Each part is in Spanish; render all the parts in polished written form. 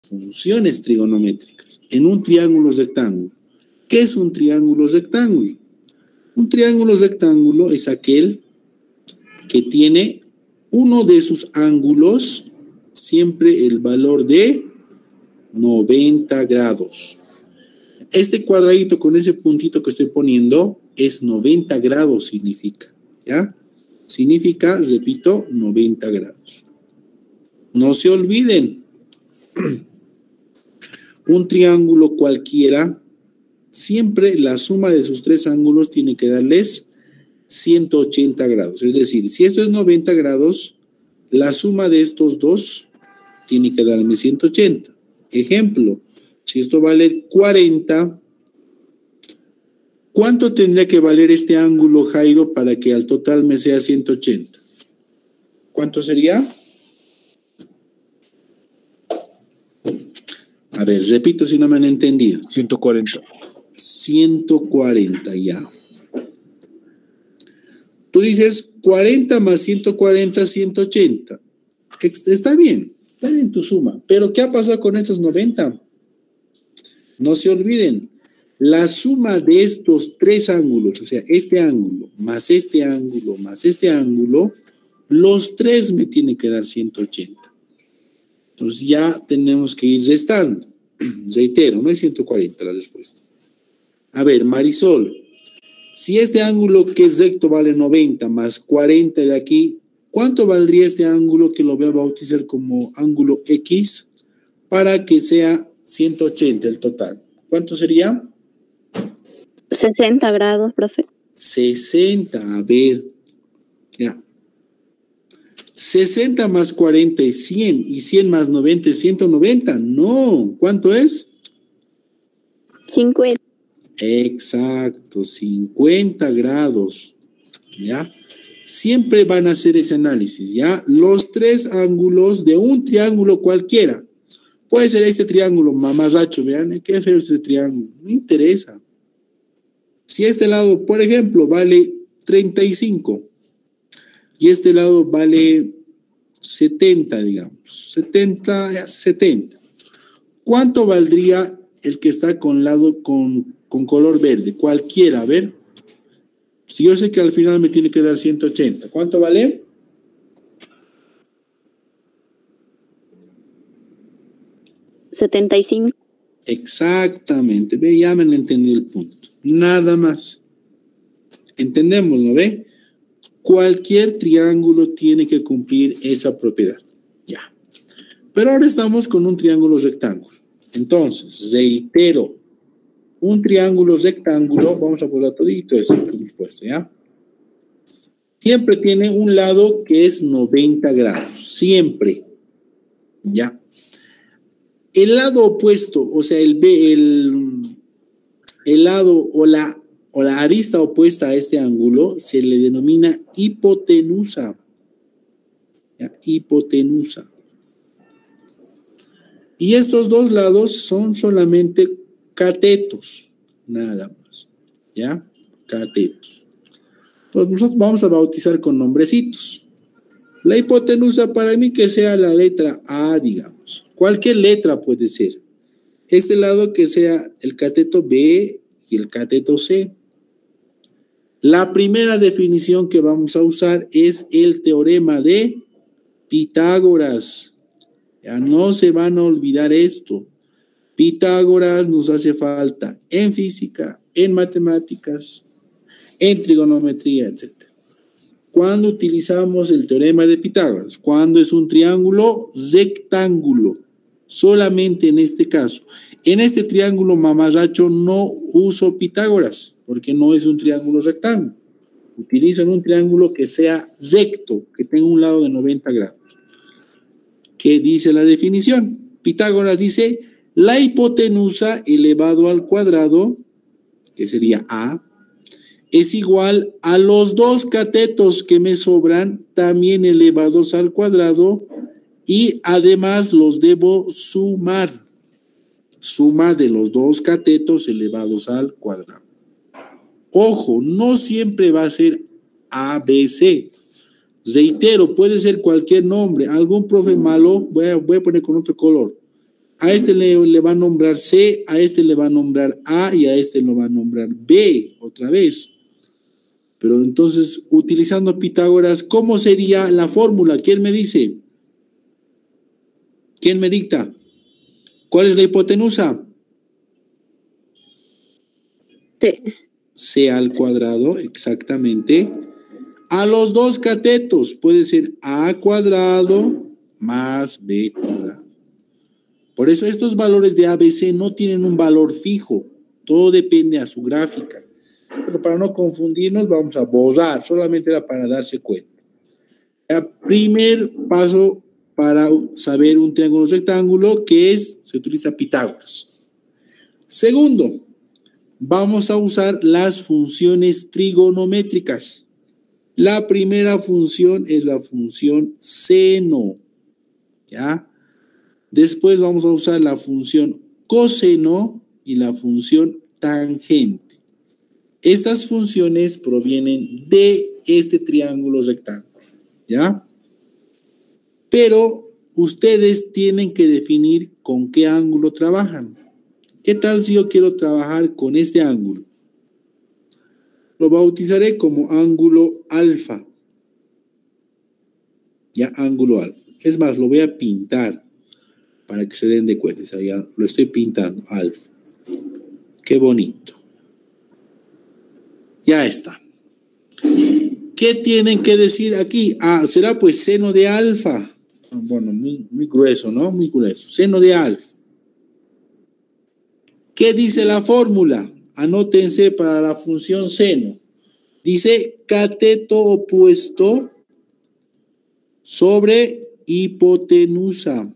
funciones trigonométricas en un triángulo rectángulo. ¿Qué es un triángulo rectángulo? Un triángulo rectángulo es aquel que tiene uno de sus ángulos siempre el valor de 90 grados. Este cuadradito con ese puntito que estoy poniendo es 90 grados significa, ¿ya? Significa, repito, 90 grados. No se olviden, un triángulo cualquiera, siempre la suma de sus tres ángulos tiene que darles 180 grados. Es decir, si esto es 90 grados, la suma de estos dos tiene que darme 180. Ejemplo, si esto vale 40, ¿cuánto tendría que valer este ángulo, Jairo, para que al total me sea 180? ¿Cuánto sería? A ver, repito si no me han entendido. 140. 140, ya. Tú dices 40 más 140, 180. Está bien tu suma. Pero ¿qué ha pasado con estos 90? No se olviden, la suma de estos tres ángulos, o sea, este ángulo, más este ángulo, más este ángulo, los tres me tienen que dar 180. Entonces ya tenemos que ir restando. Reitero, no es 140 la respuesta. A ver, Marisol, si este ángulo que es recto vale 90 más 40 de aquí, ¿cuánto valdría este ángulo que lo voy a bautizar como ángulo X para que sea 180 el total? ¿Cuánto sería? 60 grados, profe. 60, a ver. Ya. 60 más 40 es 100 y 100 más 90 es 190. No, ¿cuánto es? 50. Exacto, 50 grados. ¿Ya? Siempre van a hacer ese análisis, ¿ya? Los tres ángulos de un triángulo cualquiera. Puede ser este triángulo mamarracho, vean, qué feo es ese triángulo, no interesa. Si este lado, por ejemplo, vale 35 y este lado vale 70, digamos, 70. ¿Cuánto valdría el que está con color verde? Cualquiera, a ver. Si yo sé que al final me tiene que dar 180, ¿cuánto vale? $75. Exactamente, ve, ya me entendí el punto. Nada más. Entendemos, ¿no ve? Cualquier triángulo tiene que cumplir esa propiedad. Ya. Pero ahora estamos con un triángulo rectángulo. Entonces, reitero, un triángulo rectángulo, vamos a poner todito eso que hemos puesto, ¿ya? Siempre tiene un lado que es 90 grados, siempre, ¿ya? El lado opuesto, o sea, el lado o la arista opuesta a este ángulo se le denomina hipotenusa. ¿Ya? Hipotenusa. Y estos dos lados son solamente catetos, nada más. ¿Ya? Catetos. Entonces nosotros vamos a bautizar con nombrecitos. La hipotenusa para mí que sea la letra A, digamos. Cualquier letra puede ser. Este lado que sea el cateto B y el cateto C. La primera definición que vamos a usar es el teorema de Pitágoras. Ya no se van a olvidar esto. Pitágoras nos hace falta en física, en matemáticas, en trigonometría, etc. ¿Cuándo utilizamos el teorema de Pitágoras? Cuando es un triángulo rectángulo. Solamente en este caso. En este triángulo mamarracho no uso Pitágoras, porque no es un triángulo rectángulo. Utilizan un triángulo que sea recto, que tenga un lado de 90 grados. ¿Qué dice la definición? Pitágoras dice, la hipotenusa elevado al cuadrado, que sería A, es igual a los dos catetos que me sobran, también elevados al cuadrado, y además los debo sumar. Suma de los dos catetos elevados al cuadrado. Ojo, no siempre va a ser ABC. Reitero, puede ser cualquier nombre. Algún profe malo, voy a poner con otro color. A este le va a nombrar C, a este le va a nombrar A y a este lo va a nombrar B otra vez. Pero entonces, utilizando Pitágoras, ¿cómo sería la fórmula? ¿Quién me dice? ¿Quién me dicta? ¿Cuál es la hipotenusa? Sí. C al cuadrado, exactamente. A los dos catetos puede ser A cuadrado más B cuadrado. Por eso estos valores de ABC no tienen un valor fijo. Todo depende a su gráfica. Pero para no confundirnos vamos a borrar. Solamente era para darse cuenta. El primer paso para saber un triángulo rectángulo, que es, se utiliza Pitágoras. Segundo, vamos a usar las funciones trigonométricas. La primera función es la función seno, ¿ya? Después vamos a usar la función coseno y la función tangente. Estas funciones provienen de este triángulo rectángulo, ¿ya? Pero ustedes tienen que definir con qué ángulo trabajan. ¿Qué tal si yo quiero trabajar con este ángulo? Lo bautizaré como ángulo alfa. Ya, ángulo alfa. Es más, lo voy a pintar para que se den de cuenta. O sea, ya lo estoy pintando, alfa. Qué bonito. Ya está. ¿Qué tienen que decir aquí? Ah, será pues seno de alfa. Bueno, muy grueso, ¿no? Muy grueso. Seno de alfa. ¿Qué dice la fórmula? Anótense para la función seno. Dice cateto opuesto sobre hipotenusa.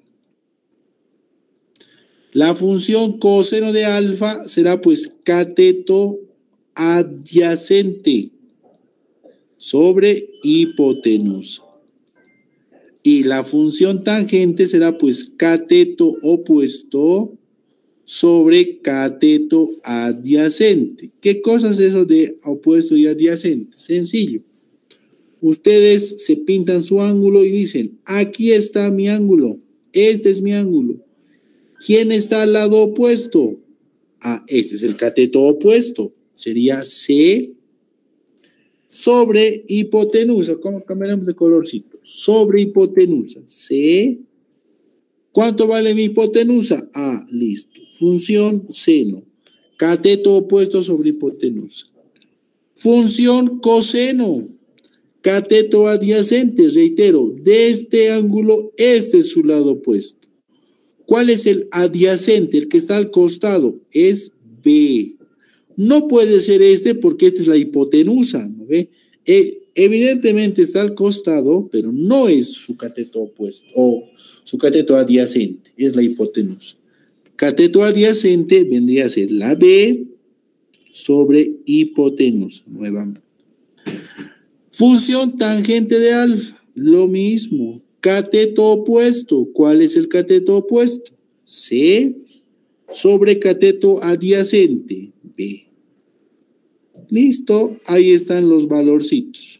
La función coseno de alfa será pues cateto adyacente sobre hipotenusa. Y la función tangente será pues cateto opuesto sobre cateto adyacente. ¿Qué cosa es eso de opuesto y adyacente? Sencillo. Ustedes se pintan su ángulo y dicen, aquí está mi ángulo, este es mi ángulo. ¿Quién está al lado opuesto? Ah, este es el cateto opuesto. Sería C sobre hipotenusa. ¿Cómo cambiaremos de colorcito? Sobre hipotenusa. C. ¿Cuánto vale mi hipotenusa? Ah, listo. Función seno. Cateto opuesto sobre hipotenusa. Función coseno. Cateto adyacente. Reitero, de este ángulo, este es su lado opuesto. ¿Cuál es el adyacente? El que está al costado. Es B. No puede ser este porque esta es la hipotenusa, ¿no ve? Evidentemente está al costado, pero no es su cateto opuesto o su cateto adyacente, es la hipotenusa. Cateto adyacente vendría a ser la B sobre hipotenusa, nuevamente. Función tangente de alfa, lo mismo. Cateto opuesto, ¿cuál es el cateto opuesto? C sobre cateto adyacente, B. Listo, ahí están los valorcitos.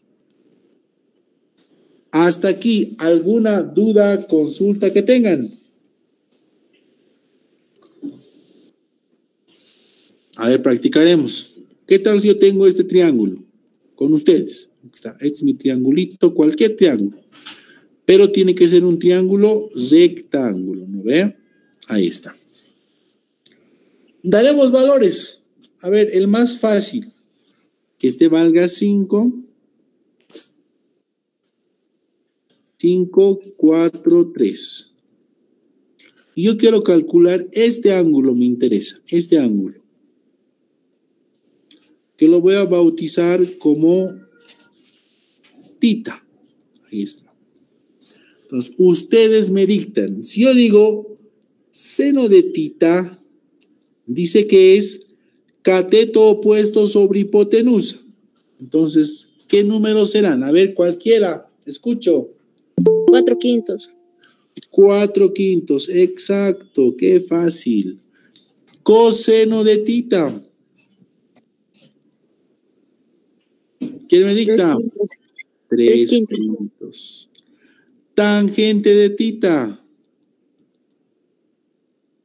Hasta aquí, ¿alguna duda, consulta que tengan? A ver, practicaremos. ¿Qué tal si yo tengo este triángulo con ustedes? Este es mi triangulito, cualquier triángulo. Pero tiene que ser un triángulo rectángulo, ¿no ve? Ahí está. Daremos valores. A ver, el más fácil. Que este valga 5, 5, 4, 3. Y yo quiero calcular este ángulo, me interesa, este ángulo. Que lo voy a bautizar como tita. Ahí está. Entonces, ustedes me dictan. Si yo digo seno de tita, dice que es cateto opuesto sobre hipotenusa. Entonces, ¿qué números serán? A ver, cualquiera. Escucho. 4/5. 4/5, exacto. Qué fácil. Coseno de tita. ¿Quién me dicta? 3/5. Tangente de tita.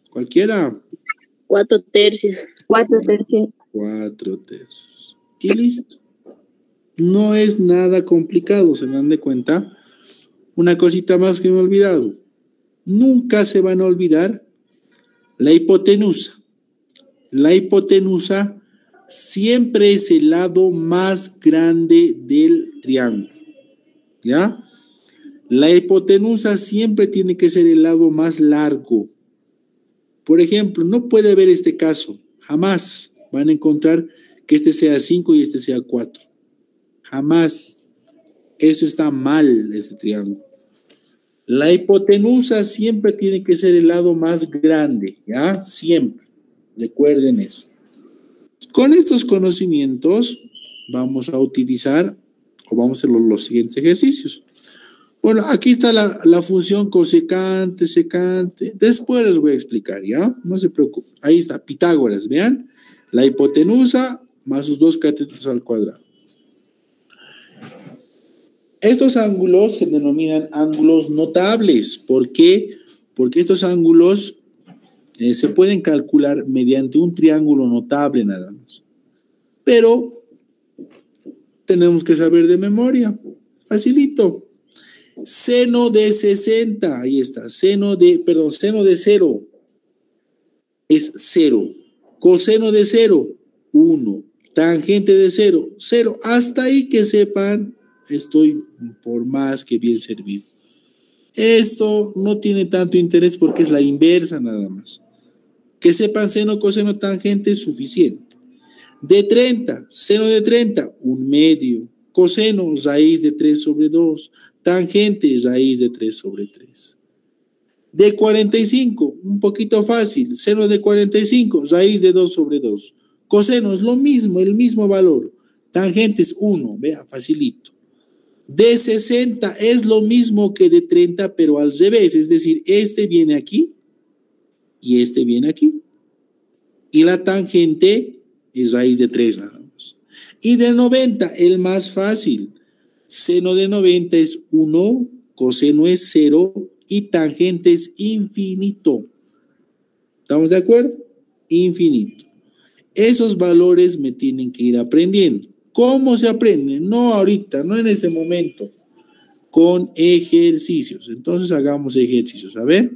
Cualquiera. 4 tercios. 4 tercios. 4 tercios. Y listo. No es nada complicado, ¿se dan de cuenta? Una cosita más que me he olvidado. Nunca se van a olvidar la hipotenusa. La hipotenusa siempre es el lado más grande del triángulo. ¿Ya? La hipotenusa siempre tiene que ser el lado más largo. Por ejemplo, no puede haber este caso. Jamás van a encontrar que este sea 5 y este sea 4. Jamás. Eso está mal, ese triángulo. La hipotenusa siempre tiene que ser el lado más grande, ¿ya? Siempre. Recuerden eso. Con estos conocimientos vamos a utilizar o vamos a hacer los siguientes ejercicios. Bueno, aquí está la función cosecante, secante. Después les voy a explicar, ¿ya? No se preocupen. Ahí está, Pitágoras, vean. La hipotenusa más sus 2 catetos al cuadrado. Estos ángulos se denominan ángulos notables. ¿Por qué? Porque estos ángulos se pueden calcular mediante un triángulo notable nada más. Pero tenemos que saber de memoria. Facilito. Seno de 60, ahí está. Seno de 0 es 0. Coseno de 0, 1. Tangente de 0, 0. Hasta ahí que sepan, estoy por más que bien servido. Esto no tiene tanto interés porque es la inversa nada más. Que sepan seno, coseno, tangente es suficiente. De 30, seno de 30, 1/2. Coseno, raíz de 3 sobre 2. Tangente, raíz de 3 sobre 3. De 45, un poquito fácil. Seno de 45, raíz de 2 sobre 2. Coseno es lo mismo, el mismo valor. Tangente es 1, vea, facilito. De 60 es lo mismo que de 30, pero al revés. Es decir, este viene aquí y este viene aquí. Y la tangente es raíz de 3 nada más. Y de 90, el más fácil. Seno de 90 es 1, coseno es 0 y tangente es infinito. ¿Estamos de acuerdo? Infinito. Esos valores me tienen que ir aprendiendo. ¿Cómo se aprende? No ahorita, no en este momento. Con ejercicios. Entonces hagamos ejercicios. A ver.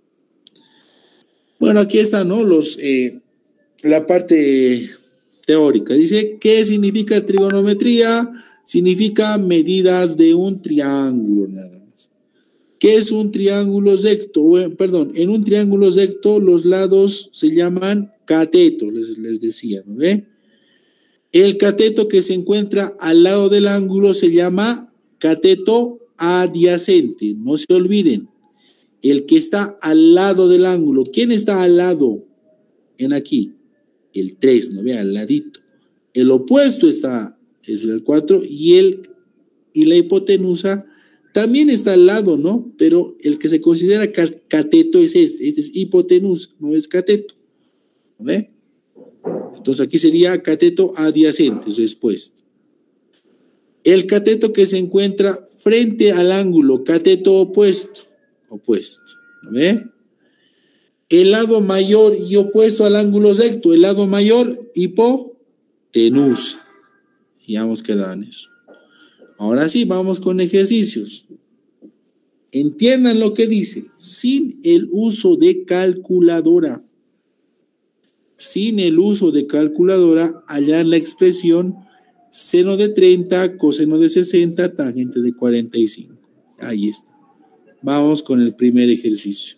Bueno, aquí está, ¿no? La parte teórica. Dice, ¿qué significa trigonometría? Significa medidas de un triángulo, nada más. ¿Qué es un triángulo recto? Perdón, en un triángulo recto los lados se llaman catetos, les decía, ¿no ve? El cateto que se encuentra al lado del ángulo se llama cateto adyacente. No se olviden. El que está al lado del ángulo. ¿Quién está al lado? En aquí. El 3, ¿no ve? Al ladito. El opuesto es el 4 y la hipotenusa también está al lado, ¿no? Pero el que se considera cateto es este es hipotenusa, no es cateto. ¿No ve? Entonces aquí sería cateto adyacente, respuesta. El cateto que se encuentra frente al ángulo, cateto opuesto, ¿no ve? El lado mayor y opuesto al ángulo recto, el lado mayor, hipotenusa. Y hemos quedado en eso. Ahora sí, vamos con ejercicios. Entiendan lo que dice. Sin el uso de calculadora. Sin el uso de calculadora, hallar la expresión seno de 30, coseno de 60, tangente de 45. Ahí está. Vamos con el primer ejercicio.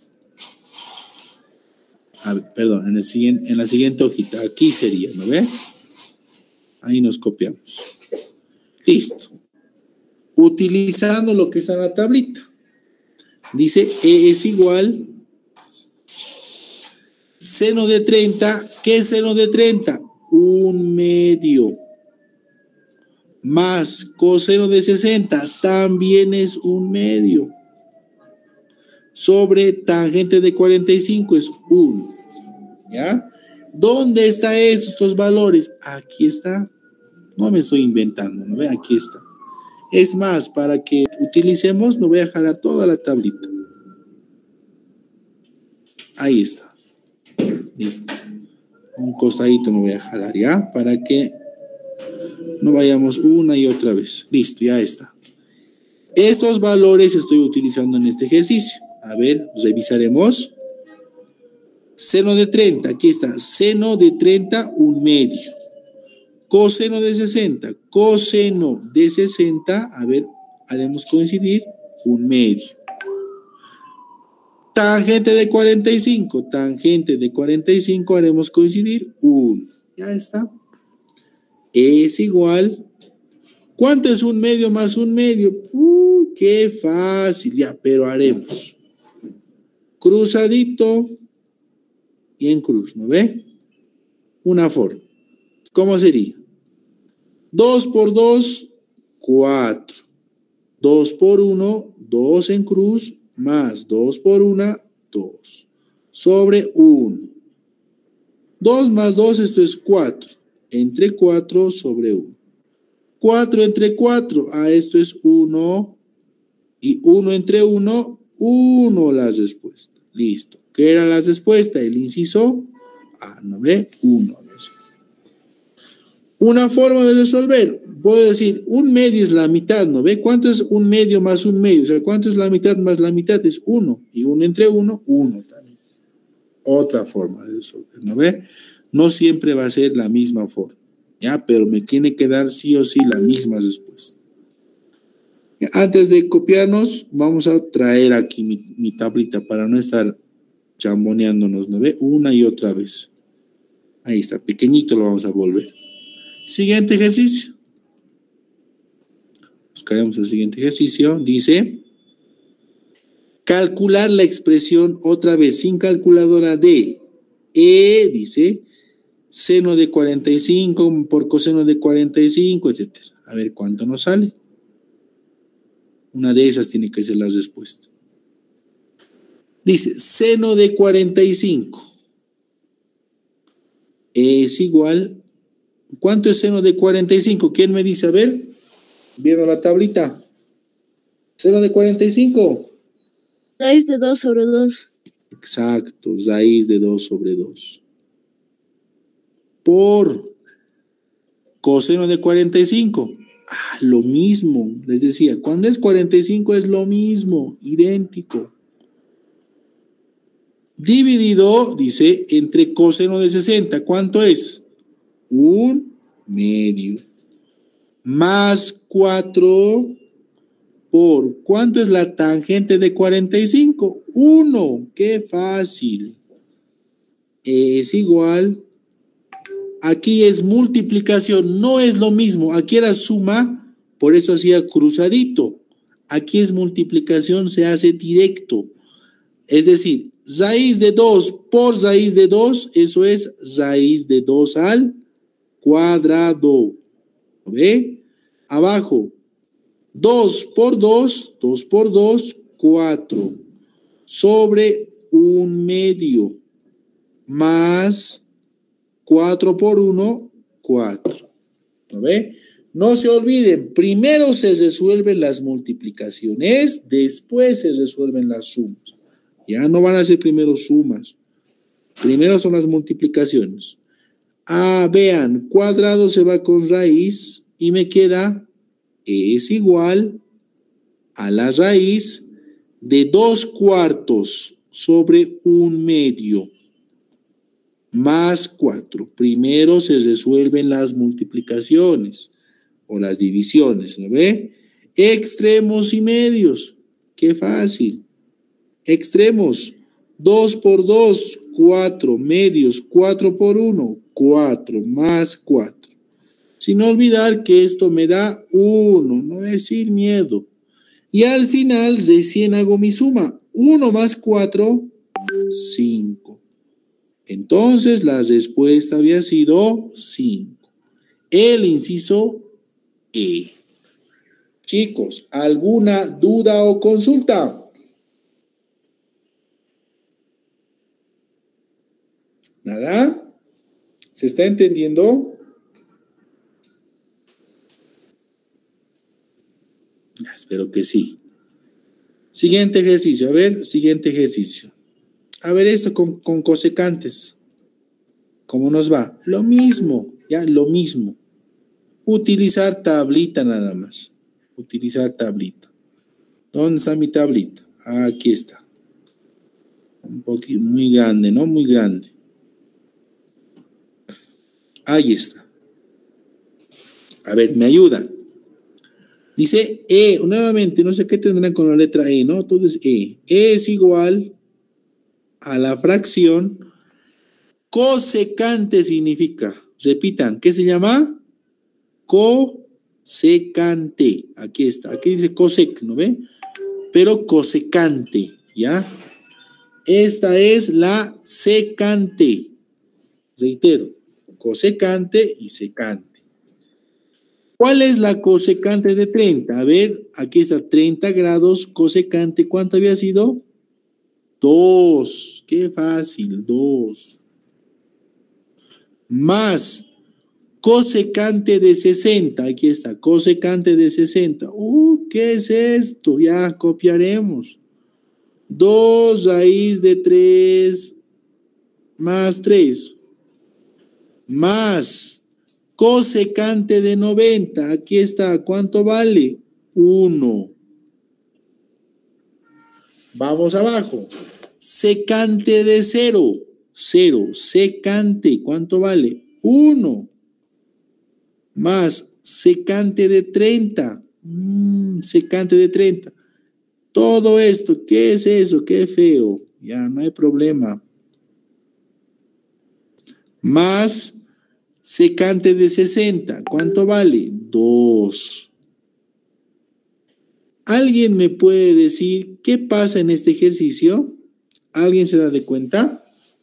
Perdón, en la siguiente hojita. Aquí sería, ¿no ve? Ahí nos copiamos. Listo. Utilizando lo que está en la tablita. Dice E es igual seno de 30. ¿Qué es seno de 30? 1/2. Más coseno de 60 también es 1/2. Sobre tangente de 45 es 1. ¿Ya? ¿Dónde están estos valores? Aquí está. No me estoy inventando, ¿no ve? Aquí está. Es más, para que utilicemos, me voy a jalar toda la tablita. Ahí está. Listo. Un costadito me voy a jalar ya para que no vayamos una y otra vez. Listo, ya está. Estos valores estoy utilizando en este ejercicio. A ver, revisaremos. Seno de 30, aquí está. Seno de 30, 1/2. Coseno de 60. Coseno de 60, a ver, haremos coincidir 1/2. Tangente de 45. Tangente de 45 haremos coincidir 1. Ya está. Es igual. ¿Cuánto es 1/2 más 1/2? Qué fácil, ya, pero haremos cruzadito y en cruz, ¿no ve? Una forma. ¿Cómo sería? 2 por 2, 4. 2 por 1, 2 en cruz, más 2 por 1, 2. Sobre 1. 2 más 2, esto es 4. Entre 4 sobre 1. 4 entre 4, esto es 1. Y 1 entre 1, 1 la respuesta. Listo. ¿Qué era la respuesta? El inciso A, ¿no ve? 1. Una forma de resolver. Puedo decir, 1/2 es la mitad, ¿no ve? ¿Cuánto es 1/2 más 1/2? O sea, ¿cuánto es la mitad más la mitad? Es 1. Y 1 entre 1, 1 también. Otra forma de resolver, ¿no ve? No siempre va a ser la misma forma, ¿ya? Pero me tiene que dar sí o sí la misma respuesta. Antes de copiarnos, vamos a traer aquí mi tablita para no estar chamboneándonos, ¿no ve? Una y otra vez. Ahí está, pequeñito lo vamos a volver. Siguiente ejercicio. Buscaremos el siguiente ejercicio. Dice, calcular la expresión otra vez sin calculadora de dice, seno de 45 por coseno de 45, etc. A ver cuánto nos sale. Una de esas tiene que ser la respuesta. Dice, seno de 45 es igual. ¿Cuánto es seno de 45? ¿Quién me dice? A ver, viendo la tablita. Seno de 45. Raíz de 2 sobre 2. Exacto, raíz de 2 sobre 2. Por coseno de 45. Lo mismo, les decía, cuando es 45 es lo mismo, idéntico. Dividido, dice, entre coseno de 60, ¿cuánto es? 1/2. Más 4 por, ¿cuánto es la tangente de 45? 1, qué fácil. Es igual, aquí es multiplicación, no es lo mismo, aquí era suma, por eso hacía cruzadito. Aquí es multiplicación, se hace directo. Es decir, raíz de 2 por raíz de 2, eso es raíz de 2 al cuadrado. ¿Ve? Abajo, 2 por 2, 2 por 2, 4. Sobre 1/2. Más 4 por 1, 4. ¿No ve? No se olviden, primero se resuelven las multiplicaciones, después se resuelven las sumas. Ya no van a ser primero sumas. Primero son las multiplicaciones. Vean, cuadrado se va con raíz y me queda es igual a la raíz de 2/4 sobre 1/2 más 4. Primero se resuelven las multiplicaciones o las divisiones, ¿no ve? Extremos y medios. Qué fácil. Extremos. 2 por 2, 4. Medios, 4 por 1, 4 más 4. Sin olvidar que esto me da 1, no decir miedo. Y al final recién hago mi suma. 1 más 4, 5. Entonces la respuesta había sido 5. El inciso E. Chicos, ¿alguna duda o consulta? ¿Nada? ¿Se está entendiendo? Espero que sí. Siguiente ejercicio. A ver, siguiente ejercicio. A ver esto con cosecantes. ¿Cómo nos va? Lo mismo, ya, lo mismo. Utilizar tablita nada más. Utilizar tablita. ¿Dónde está mi tablita? Aquí está. Un poquito, muy grande, ¿no? Muy grande. Ahí está. A ver, me ayudan. Dice E, nuevamente, no sé qué tendrán con la letra E, ¿no? Entonces E. E es igual a la fracción cosecante significa. Repitan, ¿qué se llama? Cosecante. Aquí está. Aquí dice cosec, ¿no ve? Pero cosecante, ¿ya? Esta es la secante. Reitero, cosecante y secante. ¿Cuál es la cosecante de 30? A ver, aquí está 30 grados cosecante. ¿Cuánto había sido? 2. Qué fácil, 2. Más cosecante de 60. Aquí está, cosecante de 60. ¿Qué es esto? Ya copiaremos. 2 raíz de 3 más 3. Más cosecante de 90. Aquí está. ¿Cuánto vale? 1. Vamos abajo. Secante de 0. 0. Secante. ¿Cuánto vale? 1. Más secante de 30. Secante de 30. Todo esto, ¿qué es eso? Qué feo. Ya, no hay problema. Más secante de 60. ¿Cuánto vale? 2. ¿Alguien me puede decir qué pasa en este ejercicio? ¿Alguien se da de cuenta?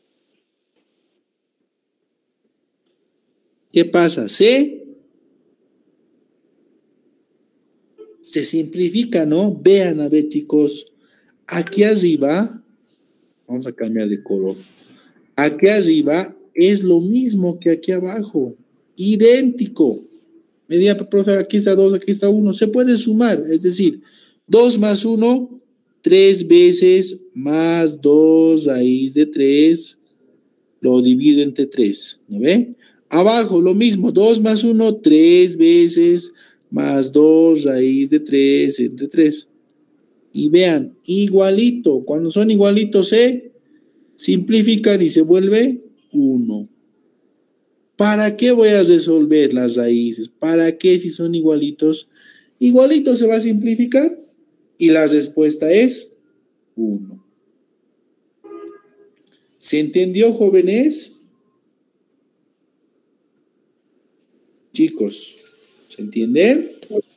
¿Qué pasa? Se simplifica, ¿no? Vean, a ver, chicos. Aquí arriba, vamos a cambiar de color. Aquí arriba es lo mismo que aquí abajo. Idéntico. Me diga, profe, aquí está 2, aquí está 1. Se puede sumar, es decir, 2 más 1, 3 veces más 2 raíz de 3. Lo divido entre 3, ¿no ve? Abajo lo mismo, 2 más 1, 3 veces más 2 raíz de 3 entre 3. Y vean, igualito, cuando son igualitos se simplifican y se vuelve 1. ¿Para qué voy a resolver las raíces? ¿Para qué si son igualitos? Igualito se va a simplificar y la respuesta es 1. ¿Se entendió, jóvenes? Chicos, ¿se entiende?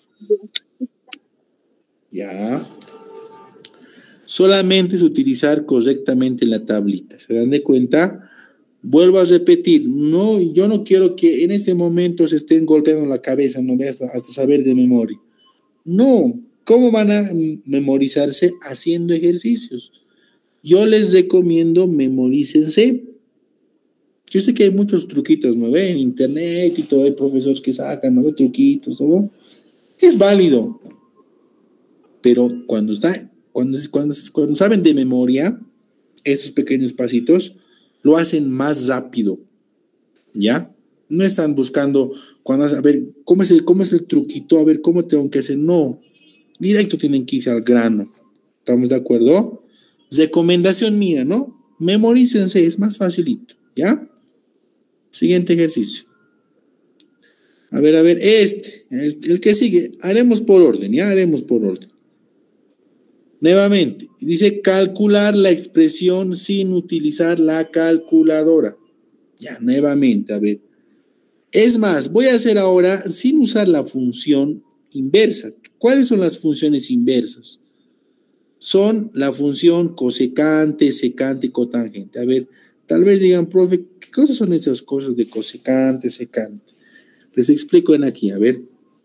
Ya. Solamente es utilizar correctamente la tablita. ¿Se dan de cuenta? Vuelvo a repetir, no, yo no quiero que en este momento se estén golpeando la cabeza, no hasta saber de memoria. No, ¿cómo van a memorizarse haciendo ejercicios? Yo les recomiendo memorícense. Yo sé que hay muchos truquitos, ¿no ve? En internet y todo, hay profesores que sacan, ¿no ve? Truquitos, ¿no? Es válido. Pero cuando saben de memoria, esos pequeños pasitos, lo hacen más rápido, ¿ya? No están buscando, a ver, ¿cómo es el truquito? A ver, ¿cómo tengo que hacer? No, directo tienen que irse al grano. ¿Estamos de acuerdo? Recomendación mía, ¿no? Memorícense, es más facilito, ¿ya? Siguiente ejercicio. A ver, el que sigue, haremos por orden, ¿ya? Haremos por orden. Nuevamente, dice calcular la expresión sin utilizar la calculadora. Ya, nuevamente, a ver. Es más, voy a hacer ahora sin usar la función inversa. ¿Cuáles son las funciones inversas? Son la función cosecante, secante y cotangente. A ver, tal vez digan, profe, ¿qué cosas son esas cosas de cosecante, secante? Les explico en aquí, a ver.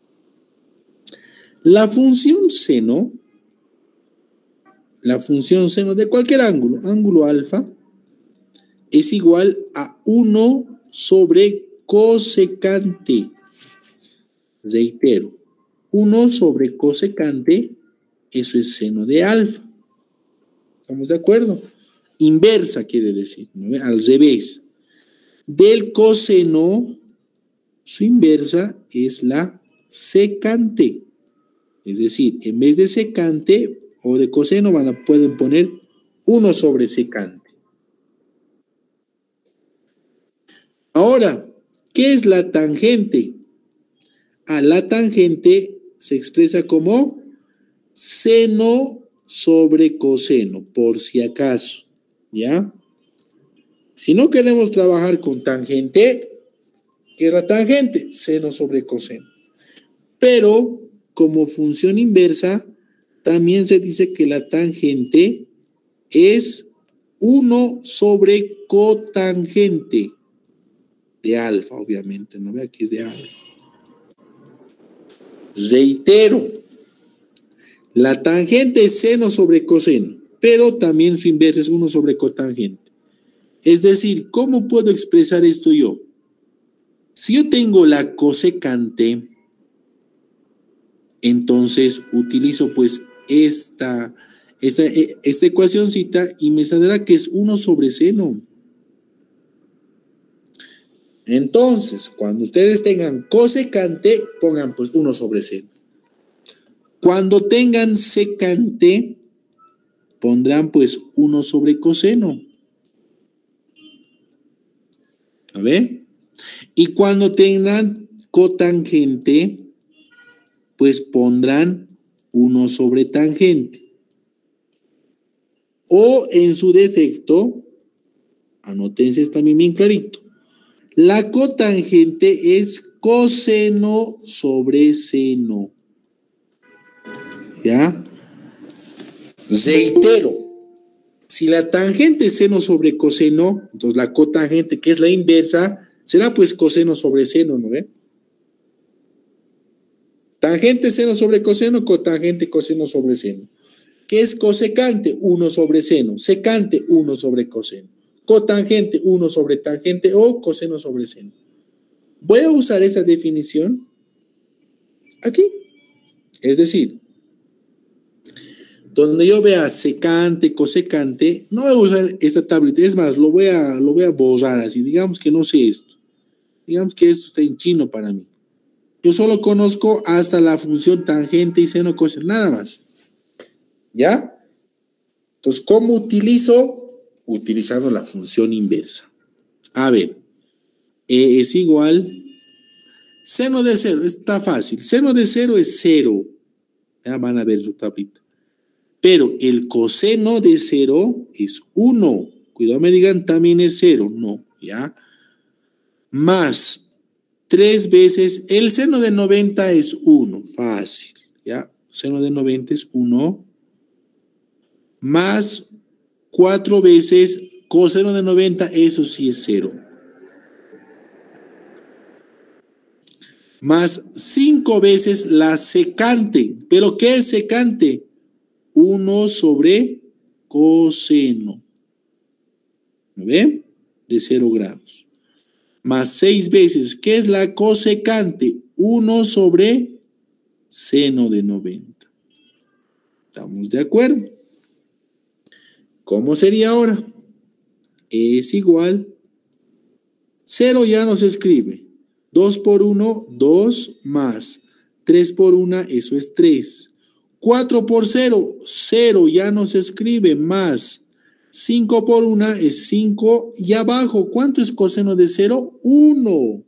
La función seno de cualquier ángulo alfa, es igual a 1 sobre cosecante. Reitero, 1 sobre cosecante, eso es seno de alfa. ¿Estamos de acuerdo? Inversa quiere decir, ¿no? Al revés. del coseno, su inversa es la secante. Es decir, en vez de secante o de coseno pueden poner 1 sobre secante. Ahora, ¿qué es la tangente? La tangente se expresa como seno sobre coseno, por si acaso, ¿ya? Si no queremos trabajar con tangente, ¿qué es la tangente? Seno sobre coseno. Pero, como función inversa, también se dice que la tangente es 1 sobre cotangente de alfa, obviamente, ¿no? Ve aquí es de alfa. Reitero, la tangente es seno sobre coseno, pero también su inversa es 1 sobre cotangente. Es decir, ¿cómo puedo expresar esto yo? Si yo tengo la cosecante, entonces utilizo pues esta ecuacióncita y me saldrá que es 1 sobre seno. Entonces, cuando ustedes tengan cosecante, pongan pues 1 sobre seno. Cuando tengan secante, pondrán pues 1 sobre coseno. ¿A ver? Y cuando tengan cotangente, pues pondrán 1 sobre tangente. O en su defecto, anótense también bien clarito, la cotangente es coseno sobre seno. ¿Ya? Reitero, si la tangente es seno sobre coseno, entonces la cotangente, que es la inversa, será pues coseno sobre seno, ¿no ve? Tangente seno sobre coseno, cotangente coseno sobre seno. ¿Qué es cosecante? 1 sobre seno. Secante, 1 sobre coseno. Cotangente, 1 sobre tangente o coseno sobre seno. Voy a usar esa definición aquí. Es decir, donde yo vea secante, cosecante, no voy a usar esta tablita. Es más, lo voy a borrar así. Digamos que no sé esto. Digamos que esto está en chino para mí. Yo solo conozco hasta la función tangente y seno coseno, nada más. ¿Ya? Entonces, ¿cómo utilizo? Utilizando la función inversa. A ver, E es igual, seno de 0, está fácil. Seno de 0 es 0. Ya van a ver su tablita. Pero el coseno de 0 es 1. Cuidado, me digan también es 0. No, ¿ya? Más 3 veces, el seno de 90 es 1. Fácil, ¿ya? Seno de 90 es 1. Más 4 veces coseno de 90, eso sí es 0. Más 5 veces la secante. ¿Pero qué es secante? 1 sobre coseno. ¿Lo ven? De 0 grados. Más 6 veces, ¿qué es la cosecante? 1 sobre seno de 90. ¿Estamos de acuerdo? ¿Cómo sería ahora? Es igual. 0 ya no se escribe. 2 por 1, 2 más. 3 por 1, eso es 3. 4 por 0, 0 ya no se escribe, más. 5 por 1 es 5. Y abajo, ¿cuánto es coseno de 0? 1.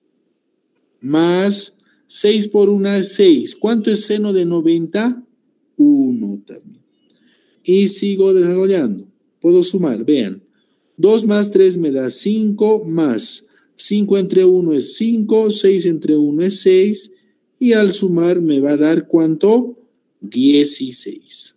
Más 6 por 1 es 6. ¿Cuánto es seno de 90? 1 también. Y sigo desarrollando. Puedo sumar, vean. 2 más 3 me da 5, más 5 entre 1 es 5, 6 entre 1 es 6, y al sumar me va a dar ¿cuánto? 16.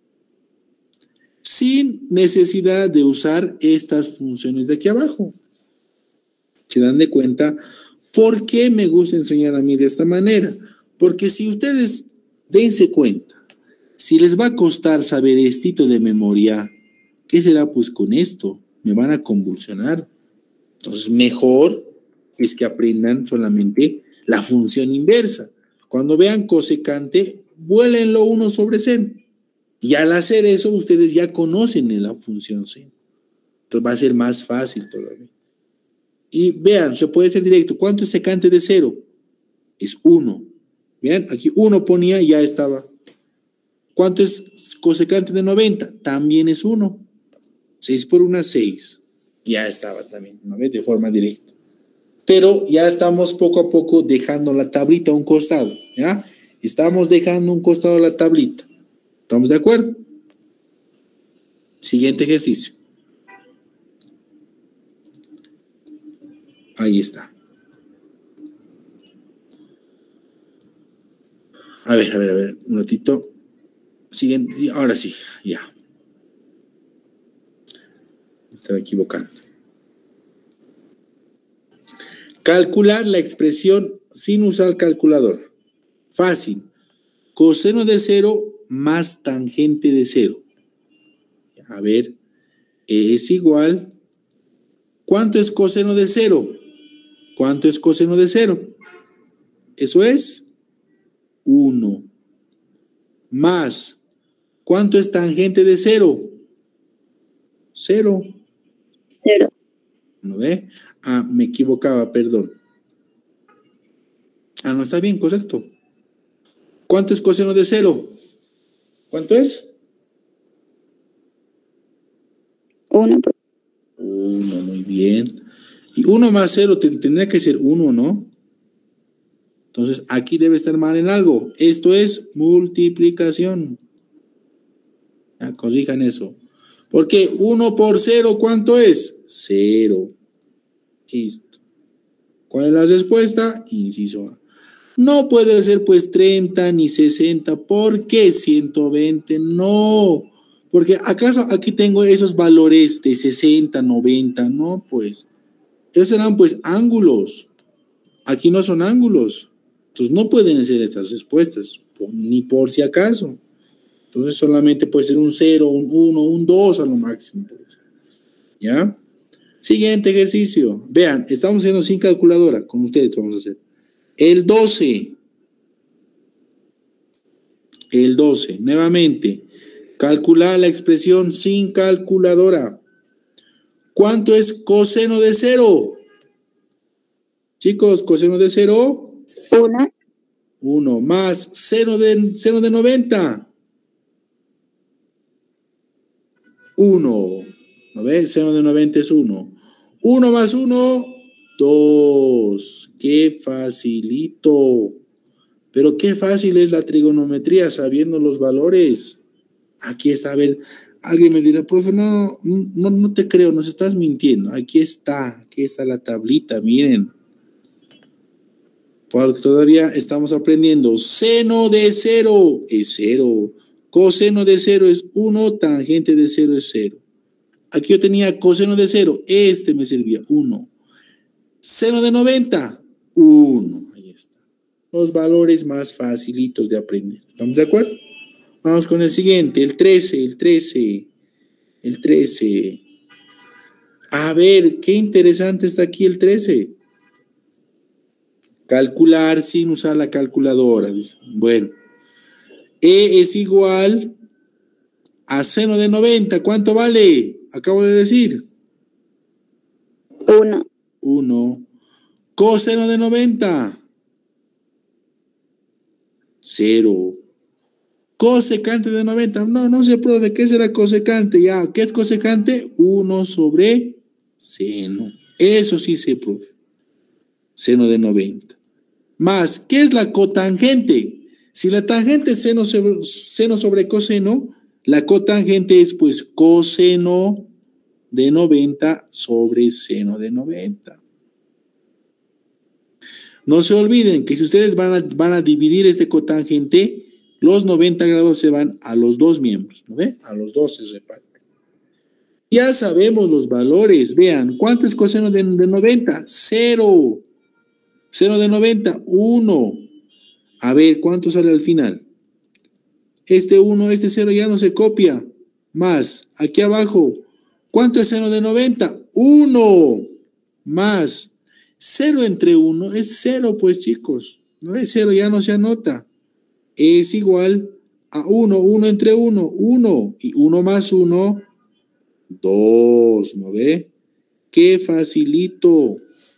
Sin necesidad de usar estas funciones de aquí abajo. ¿Se dan de cuenta? ¿Por qué me gusta enseñar a mí de esta manera? Porque si ustedes dense cuenta, si les va a costar saber esto de memoria, ¿qué será pues con esto? Me van a convulsionar. Entonces, mejor es que aprendan solamente la función inversa. Cuando vean cosecante, vuélenlo 1 sobre seno. Y al hacer eso, ustedes ya conocen la función seno. Entonces va a ser más fácil todavía. Y vean, se puede ser directo. ¿Cuánto es secante de 0? Es 1. Vean, aquí 1 ponía y ya estaba. ¿Cuánto es cosecante de 90? También es 1. 6 por 1, 6. Ya estaba también, ¿no ves? De forma directa. Pero ya estamos poco a poco dejando la tablita a un costado, ¿ya? Estamos dejando a un costado la tablita. ¿Estamos de acuerdo? Siguiente ejercicio. Ahí está. A ver, un ratito. Siguiente, ahora sí, ya. Me estaba equivocando. Calcular la expresión sin usar calculadora. Fácil. Coseno de 0 más tangente de 0. A ver, es igual. ¿Cuánto es coseno de 0? ¿Cuánto es coseno de 0? Eso es 1. Más, ¿cuánto es tangente de 0? 0. 0. ¿No ve? Ah, me equivocaba, perdón. Ah, no, está bien, correcto. ¿Cuánto es coseno de 0? ¿Cuánto es? 1. 1, muy bien. Y 1 más 0 tendría que ser 1, ¿no? Entonces, aquí debe estar mal en algo. Esto es multiplicación. Ya, corrijan eso. Porque 1 por 0, ¿cuánto es? 0. Listo. ¿Cuál es la respuesta? Inciso A. No puede ser pues 30 ni 60. ¿Por qué 120? No. Porque ¿acaso aquí tengo esos valores de 60, 90? No, pues. Esos serán pues ángulos. Aquí no son ángulos. Entonces no pueden ser estas respuestas. Ni por si acaso. Entonces solamente puede ser un 0, un 1, un 2 a lo máximo. Puede ser. ¿Ya? Siguiente ejercicio. Vean, estamos haciendo sin calculadora. Con ustedes vamos a hacer. El 12. El 12. Nuevamente. Calcular la expresión sin calculadora. ¿Cuánto es coseno de 0? Chicos, coseno de 0. 1. 1 más seno de 90. 1. ¿No ves? Seno de 90 es 1. 1 más 1, 2. ¡Qué facilito! Pero qué fácil es la trigonometría sabiendo los valores. Aquí está, a ver, alguien me dirá, profe, no te creo, nos estás mintiendo. Aquí está la tablita, miren. Porque todavía estamos aprendiendo. Seno de 0 es 0. Coseno de 0 es 1, tangente de 0 es 0. Aquí yo tenía coseno de 0, este me servía 1. Seno de 90, 1. Ahí está. Los valores más facilitos de aprender. ¿Estamos de acuerdo? Vamos con el siguiente, el 13. A ver, qué interesante está aquí el 13. Calcular sin usar la calculadora. Dice. Bueno, E es igual a seno de 90. ¿Cuánto vale? Acabo de decir. 1. 1. Coseno de 90. 0. Cosecante de 90. No sé, profe, ¿qué será cosecante? Ya, ¿qué es cosecante? 1 sobre seno. Eso sí sé, profe. Seno de 90. Más, ¿qué es la cotangente? Si la tangente es seno sobre coseno, la cotangente es pues coseno de 90 sobre seno de 90. No se olviden que si ustedes van a dividir este cotangente, los 90 grados se van a los dos miembros, ¿no ve? A los dos se reparten. Ya sabemos los valores, vean, ¿cuánto es coseno de 90? 0. Seno de 90, 1. A ver, ¿cuánto sale al final? Este 1, este 0 ya no se copia. Más, aquí abajo, ¿cuánto es seno de 90? 1. Más, 0 entre 1 es 0, pues chicos. No es 0, ya no se anota. Es igual a 1. 1 entre 1, 1. Y 1 más 1, 2. ¿No ve? ¡Qué facilito!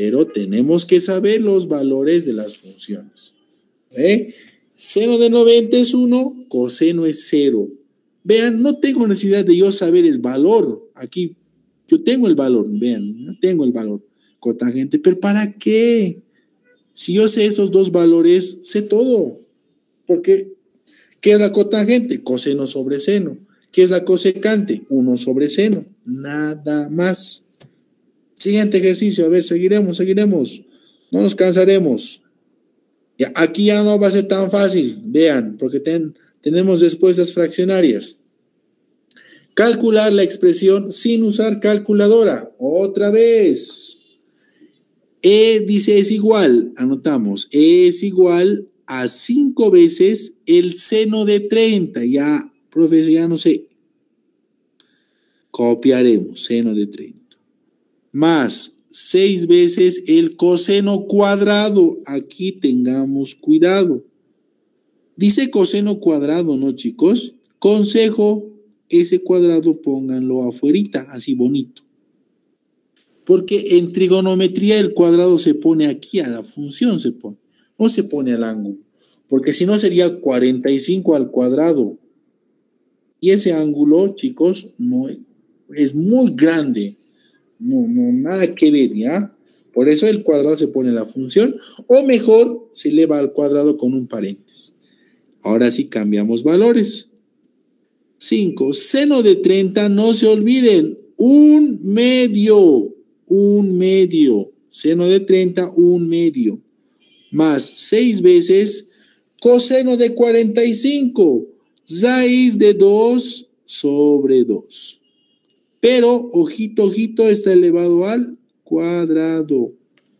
pero tenemos que saber los valores de las funciones. Seno de 90 es 1, coseno es 0. Vean, no tengo necesidad de yo saber el valor. Aquí yo tengo el valor, vean, no tengo el valor cotangente, pero ¿para qué? Si yo sé esos dos valores, sé todo. Porque, ¿qué es la cotangente? Coseno sobre seno. ¿Qué es la cosecante? 1 sobre seno. Nada más. Siguiente ejercicio, a ver, seguiremos. No nos cansaremos. Ya, aquí ya no va a ser tan fácil, vean, porque tenemos respuestas fraccionarias. Calcular la expresión sin usar calculadora. Otra vez. Dice es igual, anotamos, es igual a 5 veces el seno de 30. Ya, profesor, ya no sé. Copiaremos, seno de 30. Más 6 veces el coseno cuadrado. Aquí tengamos cuidado. Dice coseno cuadrado, ¿no, chicos? Consejo, ese cuadrado pónganlo afuerita, así bonito. Porque en trigonometría el cuadrado se pone aquí, a la función se pone. No se pone al ángulo. Porque si no sería 45 al cuadrado. Y ese ángulo, chicos, no es muy grande. No, nada que ver, ¿ya? Por eso el cuadrado se pone en la función, o mejor, se eleva al cuadrado con un paréntesis. Ahora sí cambiamos valores. 5. Seno de 30, no se olviden, 1/2. 1/2. Seno de 30, 1/2. Más 6 veces coseno de 45. Raíz de 2 sobre 2. Pero, ojito, está elevado al cuadrado.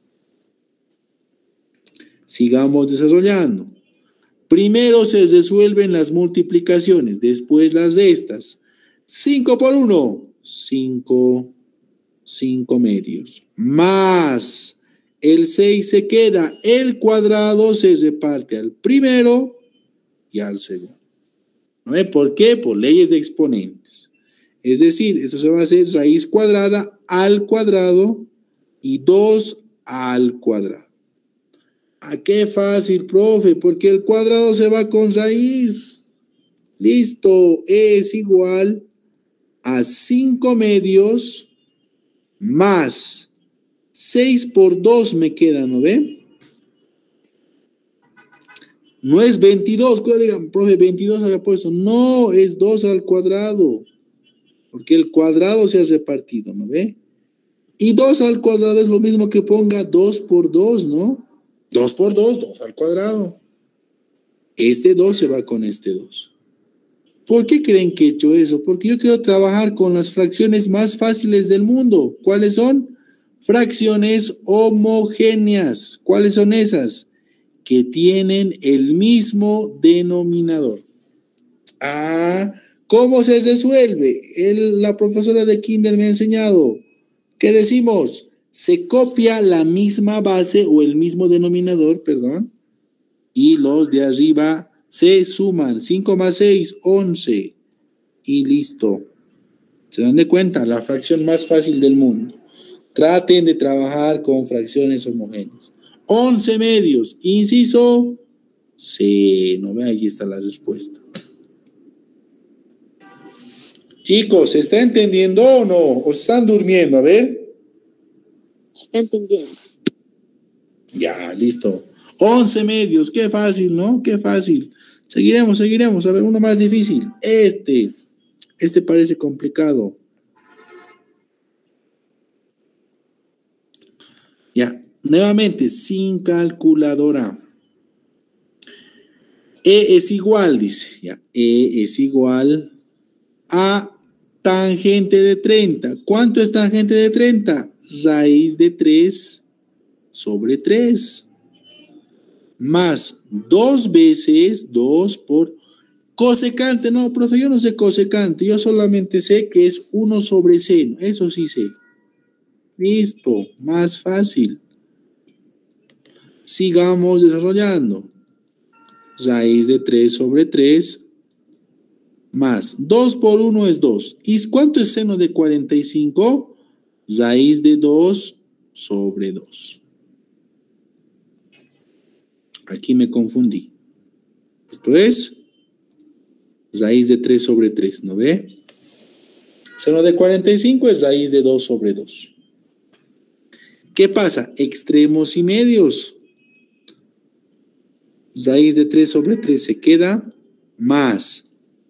Sigamos desarrollando. Primero se resuelven las multiplicaciones, después las restas. 5 por 1, 5 medios. Más el 6 se queda, el cuadrado se reparte al primero y al segundo. ¿No ve por qué? Por leyes de exponentes. Es decir, esto se va a hacer raíz cuadrada al cuadrado y 2 al cuadrado. ¿A qué fácil, profe? Porque el cuadrado se va con raíz. Listo, es igual a 5 medios más 6 por 2 me queda, ¿no ve? No es 22, digan, profe, 22 había puesto. No, es 2 al cuadrado. Porque el cuadrado se ha repartido, ¿no ve? Y 2 al cuadrado es lo mismo que ponga 2 por 2, ¿no? 2 por 2, 2 al cuadrado. Este 2 se va con este 2. ¿Por qué creen que he hecho eso? Porque yo quiero trabajar con las fracciones más fáciles del mundo. ¿Cuáles son? Fracciones homogéneas. ¿Cuáles son esas? Que tienen el mismo denominador. ¿Cómo se resuelve? La profesora de kinder me ha enseñado. ¿Qué decimos? Se copia la misma base o el mismo denominador, perdón, y los de arriba se suman. 5 más 6, 11. Y listo. ¿Se dan de cuenta? La fracción más fácil del mundo. Traten de trabajar con fracciones homogéneas. 11 medios. Inciso C. No ve, ahí está la respuesta. Chicos, ¿se está entendiendo o no? ¿O están durmiendo? A ver. Está entendiendo. Ya, listo. 11 medios. Qué fácil, ¿no? Qué fácil. Seguiremos. A ver, uno más difícil. Este parece complicado. Ya, nuevamente, sin calculadora. E es igual, dice. Ya, E es igual a tangente de 30. ¿Cuánto es tangente de 30? Raíz de 3 sobre 3. Más 2 veces 2 por cosecante. No, profe, yo no sé cosecante. Yo solamente sé que es 1 sobre seno. Eso sí sé. Listo, más fácil. Sigamos desarrollando. Raíz de 3 sobre 3 más 2 por 1 es 2. ¿Y cuánto es seno de 45? Raíz de 2 sobre 2. Aquí me confundí. Esto es raíz de 3 sobre 3, ¿no ve? Seno de 45 es raíz de 2 sobre 2. ¿Qué pasa? Extremos y medios. Raíz de 3 sobre 3 se queda más.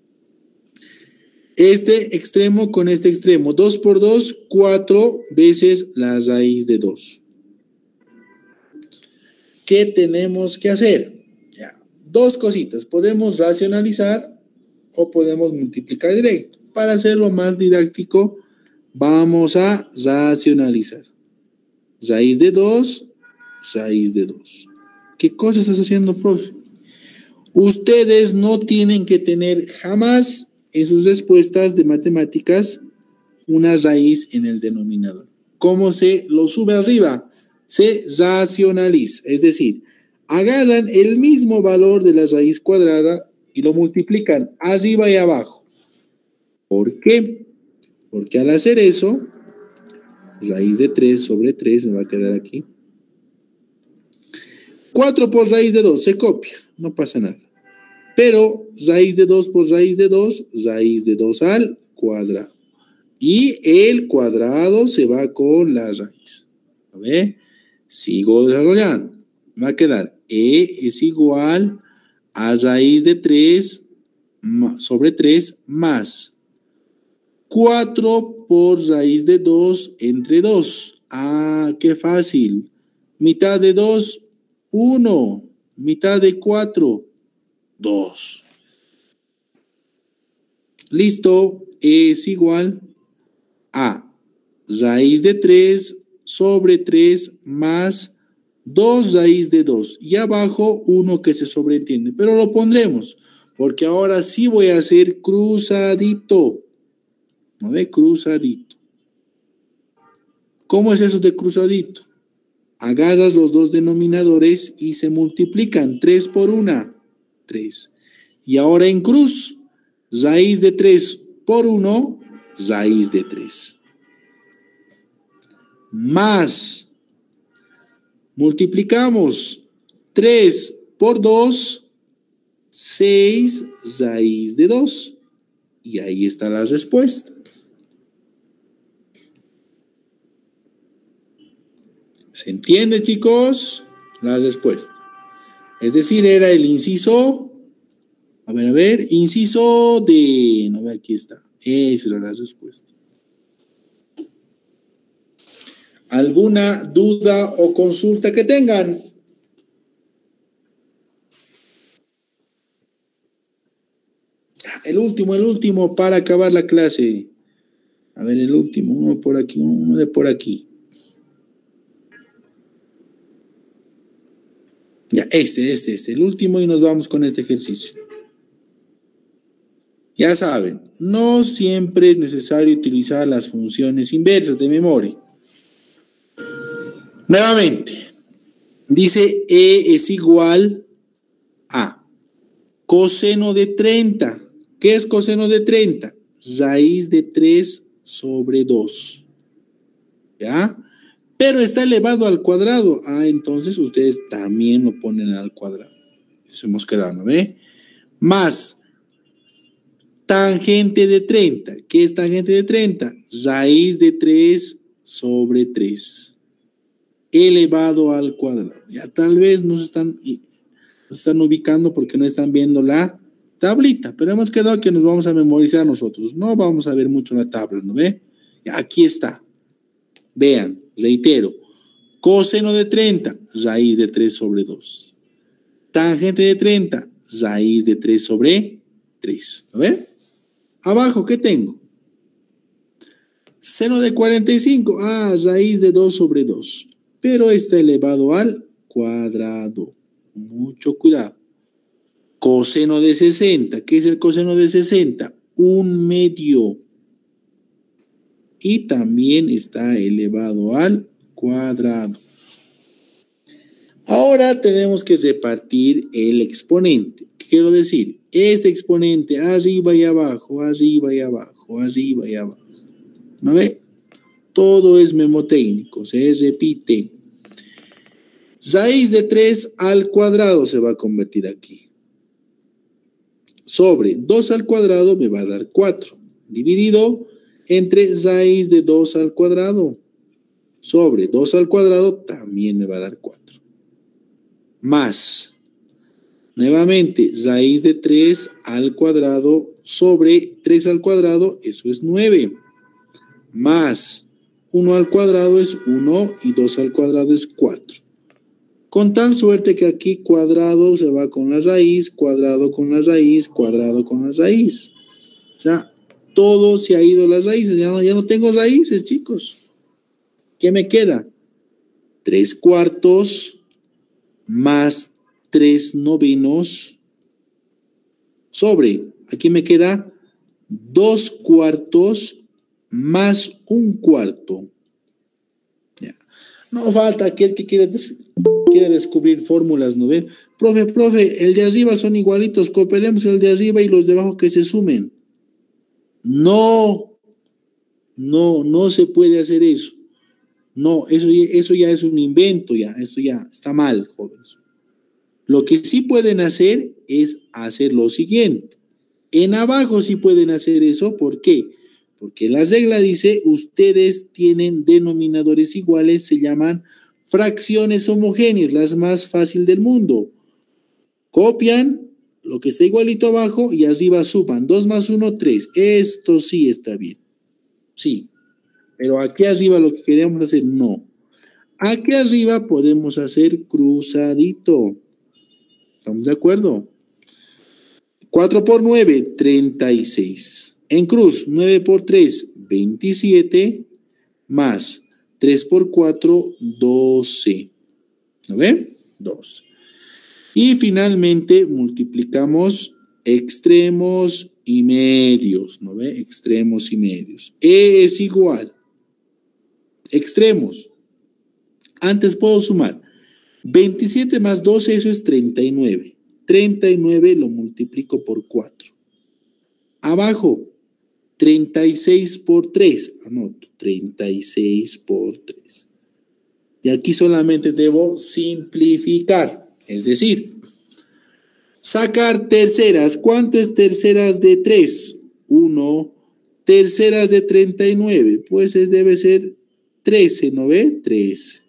Este extremo con este extremo. 2 por 2, 4 veces la raíz de 2. ¿Qué tenemos que hacer? Ya. Dos cositas. Podemos racionalizar o podemos multiplicar directo. Para hacerlo más didáctico, vamos a racionalizar. Raíz de 2, raíz de 2. ¿Qué cosa estás haciendo, profe? Ustedes no tienen que tener jamás en sus respuestas de matemáticas una raíz en el denominador. ¿Cómo se lo sube arriba? Se racionaliza. Es decir, agarran el mismo valor de la raíz cuadrada y lo multiplican arriba y abajo. ¿Por qué? Porque al hacer eso, raíz de 3 sobre 3 me va a quedar aquí. 4 por raíz de 2 se copia, no pasa nada. Pero raíz de 2 por raíz de 2 al cuadrado. Y el cuadrado se va con la raíz. ¿Lo ve? Sigo desarrollando. Me va a quedar E es igual a raíz de 3 sobre 3 más 4 por raíz de 2 entre 2. Ah, qué fácil. Mitad de 2, 1. Mitad de 4, 2. Listo. Es igual a raíz de 3 sobre 3 más 2 raíz de 2. Y abajo 1 que se sobreentiende. Pero lo pondremos. Porque ahora sí voy a hacer cruzadito. ¿No ve? Cruzadito. ¿Cómo es eso de cruzadito? Agarras los dos denominadores y se multiplican. 3 por 1, 3. Y ahora en cruz, raíz de 3 por 1, raíz de 3. Más, multiplicamos 3 por 2, 6 raíz de 2. Y ahí está la respuesta. ¿Se entiende, chicos? La respuesta. Es decir, era el inciso. A ver, inciso de. No ve, aquí está. Esa era la respuesta. ¿Alguna duda o consulta que tengan? El último para acabar la clase. A ver, el último, uno por aquí, uno de por aquí. Ya, el último y nos vamos con este ejercicio. Ya saben, no siempre es necesario utilizar las funciones inversas de memoria. Nuevamente, dice E es igual a coseno de 30. ¿Qué es coseno de 30? Raíz de 3 sobre 2. ¿Ya? Pero está elevado al cuadrado. Ah, entonces ustedes también lo ponen al cuadrado. Eso hemos quedado, ¿no ve? Más tangente de 30. ¿Qué es tangente de 30? Raíz de 3 sobre 3. Elevado al cuadrado. Ya tal vez nos están ubicando porque no están viendo la tablita, pero hemos quedado que nos vamos a memorizar nosotros. No vamos a ver mucho la tabla, ¿no ve? Ya, aquí está. Vean, reitero. Coseno de 30, raíz de 3 sobre 2. Tangente de 30, raíz de 3 sobre 3. ¿No ve? Abajo, ¿qué tengo? Seno de 45, raíz de 2 sobre 2. Pero está elevado al cuadrado. Mucho cuidado. Coseno de 60. ¿Qué es el coseno de 60? 1/2. Y también está elevado al cuadrado. Ahora tenemos que repartir el exponente. ¿Qué quiero decir? Este exponente arriba y abajo, arriba y abajo, arriba y abajo. ¿No ve? Todo es memotécnico, se repite. Raíz de 3 al cuadrado se va a convertir aquí. Sobre 2 al cuadrado me va a dar 4. Dividido entre raíz de 2 al cuadrado. Sobre 2 al cuadrado también me va a dar 4. Más, nuevamente, raíz de 3 al cuadrado sobre 3 al cuadrado, eso es 9. Más 1 al cuadrado es 1 y 2 al cuadrado es 4. Con tal suerte que aquí cuadrado se va con la raíz, cuadrado con la raíz, cuadrado con la raíz. O sea, todo se ha ido las raíces, ya no tengo raíces, chicos. ¿Qué me queda? 3 cuartos más 3 novenos sobre, aquí me queda 2 cuartos más 1 cuarto. Ya. No falta aquel que quiere descubrir fórmulas, ¿no ve? Profe, el de arriba son igualitos, cooperemos el de arriba y los de abajo que se sumen. No se puede hacer eso. No, eso ya es un invento, ya, esto ya está mal, jóvenes. Lo que sí pueden hacer es hacer lo siguiente. En abajo sí pueden hacer eso, ¿por qué? Porque la regla dice, ustedes tienen denominadores iguales, se llaman fracciones homogéneas, las más fácil del mundo. Copian lo que está igualito abajo y arriba suman. 2 más 1, 3. Esto sí está bien. Sí. Pero aquí arriba lo que queríamos hacer, no. Aquí arriba podemos hacer cruzadito. ¿Estamos de acuerdo? 4 por 9, 36. En cruz, 9 por 3, 27. Más 3 por 4, 12. ¿No ven? 12. Y finalmente multiplicamos extremos y medios. ¿No ve? Extremos y medios. E es igual. Extremos. Antes puedo sumar 27 más 12, eso es 39. 39 lo multiplico por 4. Abajo, 36 por 3. Anoto, 36 por 3. Y aquí solamente debo simplificar. Es decir, sacar terceras. ¿Cuánto es terceras de 3? 1. Terceras de 39. Pues debe ser 13, ¿no ve? 13.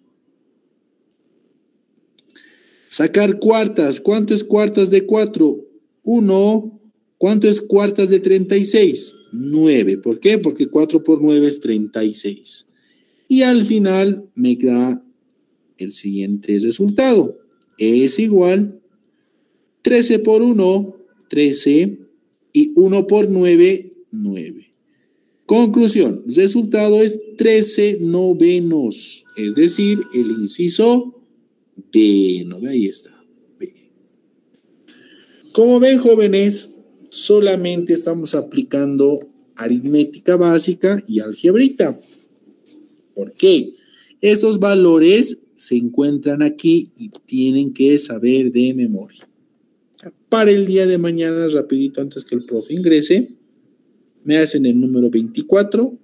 Sacar cuartas. ¿Cuánto es cuartas de 4? 1. ¿Cuánto es cuartas de 36? 9. ¿Por qué? Porque 4 por 9 es 36. Y al final me da el siguiente resultado. Es igual 13 por 1, 13. Y 1 por 9, 9. Conclusión, resultado es 13 novenos, es decir, el inciso B, ¿no ve? Ahí está, B. Como ven, jóvenes, solamente estamos aplicando aritmética básica y algebrita. ¿Por qué? Estos valores se encuentran aquí y tienen que saber de memoria. Para el día de mañana, rapidito antes que el profe ingrese, me hacen el número 24,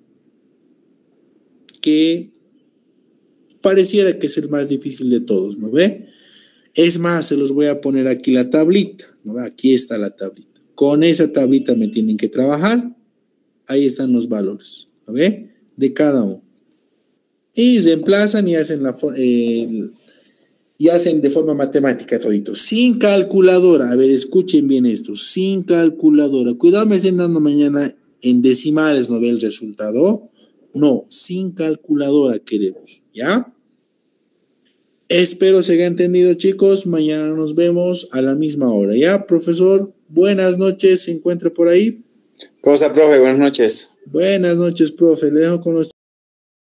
que pareciera que es el más difícil de todos, ¿no ve? Es más, se los voy a poner aquí la tablita, ¿no ve? Aquí está la tablita. Con esa tablita me tienen que trabajar. Ahí están los valores, ¿no ve? De cada uno. Y reemplazan y hacen y hacen de forma matemática todito, sin calculadora. A ver, escuchen bien esto, sin calculadora. Cuidado, me estén dando mañana en decimales, ¿no ve el resultado? No, sin calculadora queremos, ¿ya? Espero se haya entendido, chicos. Mañana nos vemos a la misma hora, ¿ya? Profesor, buenas noches, ¿se encuentra por ahí? ¿Cómo está, profe? Buenas noches. Buenas noches, profe. Le dejo con los